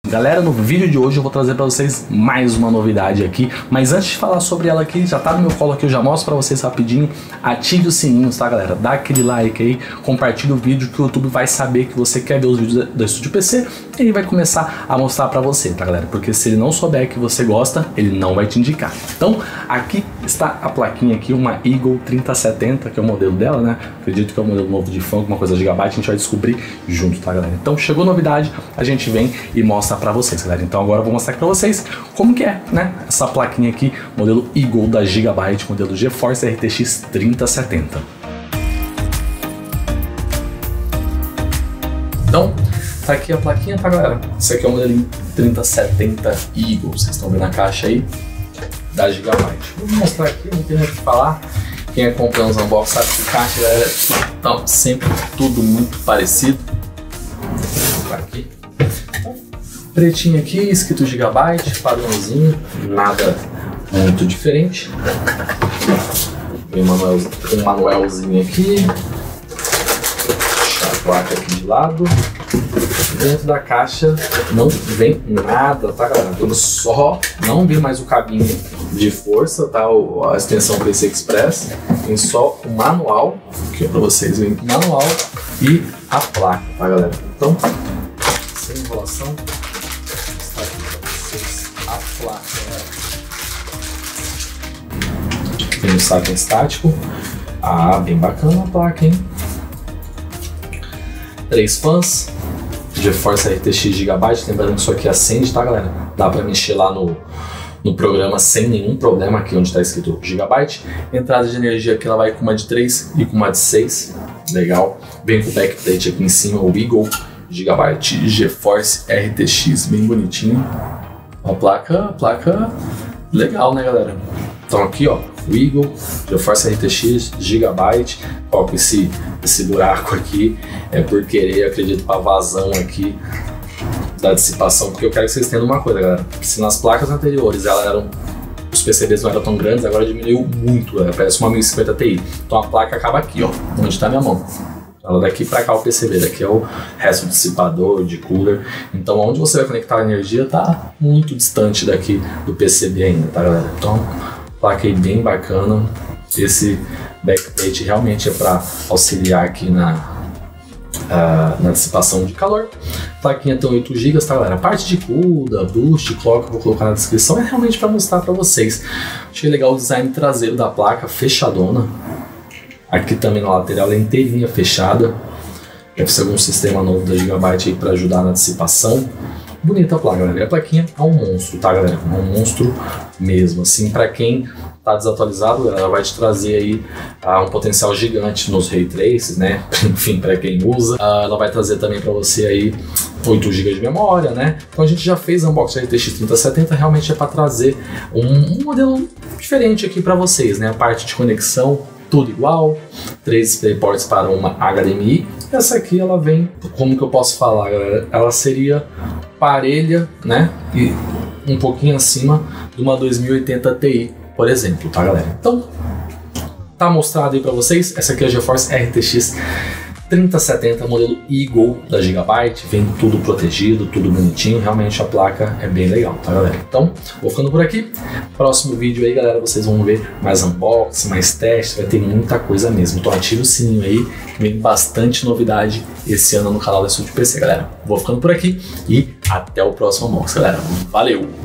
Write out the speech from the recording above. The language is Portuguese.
Galera, no vídeo de hoje eu vou trazer para vocês mais uma novidade aqui, mas antes de falar sobre ela aqui, já tá no meu colo aqui, eu já mostro para vocês rapidinho. Ative os sininhos, tá, galera? Dá aquele like aí, compartilha o vídeo que o YouTube vai saber que você quer ver os vídeos da Estúdio PC e ele vai começar a mostrar para você, tá, galera? Porque se ele não souber que você gosta, ele não vai te indicar. Então, aqui está a plaquinha aqui, uma Eagle 3070, que é o modelo dela, né? Acredito que é o modelo novo de fã, alguma coisa Gigabyte, a gente vai descobrir junto, tá, galera? Então, chegou novidade, a gente vem e mostra para vocês, galera. Então agora eu vou mostrar aqui para vocês como que é, né? Essa plaquinha aqui, modelo Eagle da Gigabyte, modelo GeForce RTX 3070. Então, tá aqui a plaquinha, tá, galera? Esse aqui é o modelo 3070 Eagle, vocês estão vendo a caixa aí da Gigabyte. Vou mostrar aqui, não tem muito o que falar. Quem acompanha os unboxings sabe que caixa, galera, tá sempre tudo muito parecido. Aqui. Pretinho aqui, escrito Gigabyte, padrãozinho, nada muito diferente. Tem um manualzinho aqui. Deixar a placa aqui de lado. Dentro da caixa não vem nada, tá, galera? Só não vem mais o cabinho de força, tá? A extensão PC Express. Tem só o manual, aqui pra vocês verem o manual e a placa, tá, galera? Então, sem enrolação. A placa, né? Tem um saco estático. Ah, bem bacana a placa, hein? 3 fãs. GeForce RTX Gigabyte. Lembrando que isso aqui acende, tá, galera? Dá pra mexer lá no programa sem nenhum problema, aqui onde tá escrito Gigabyte. Entrada de energia aqui, ela vai com uma de 3 e com uma de 6. Legal. Vem com o backplate aqui em cima, o Eagle Gigabyte GeForce RTX, bem bonitinho. A placa legal, né, galera? Então aqui, ó, o Eagle GeForce RTX Gigabyte. Ó, com esse buraco aqui é por querer, acredito, para vazão aqui da dissipação, porque eu quero que vocês entendam uma coisa, galera. Se nas placas anteriores os PCBs não eram tão grandes, agora diminuiu muito, parece uma 1050 Ti. Então a placa acaba aqui, ó, onde está minha mão. Ela daqui para cá o PCB, daqui é o resto do dissipador, de cooler. Então onde você vai conectar a energia tá muito distante daqui do PCB ainda, tá, galera? Então, placa aí bem bacana. Esse backplate realmente é para auxiliar aqui na dissipação de calor. A plaquinha tem 8 GB, tá, galera? A parte de CUDA, Boost, Clock, eu vou colocar na descrição, é realmente para mostrar para vocês. Achei legal o design traseiro da placa, fechadona. Aqui também na lateral ela é inteirinha fechada. Deve ser algum sistema novo da Gigabyte aí para ajudar na dissipação. Bonita a placa, galera. E a plaquinha é um monstro, tá, galera? É um monstro mesmo. Assim, para quem tá desatualizado, ela vai te trazer aí um potencial gigante nos Ray Traces, né? Enfim, para quem usa. Ela vai trazer também para você aí 8 GB de memória, né? Então a gente já fez unboxing da RTX 3070, realmente é para trazer um modelo diferente aqui para vocês, né? A parte de conexão, tudo igual, 3 DisplayPorts para uma HDMI. Essa aqui ela vem, como que eu posso falar, galera? Ela seria parelha, né? E um pouquinho acima de uma 2080 Ti, por exemplo, tá, galera? Então, tá mostrado aí para vocês. Essa aqui é a GeForce RTX 3070, modelo Eagle da Gigabyte, vem tudo protegido, tudo bonitinho, realmente a placa é bem legal, tá, galera? Então, vou ficando por aqui. Próximo vídeo aí, galera, vocês vão ver mais unboxing, mais testes, vai ter muita coisa mesmo. Então ative o sininho aí, vem bastante novidade esse ano no canal da Estúdio PC, galera. Vou ficando por aqui e até o próximo unboxing, galera. Valeu!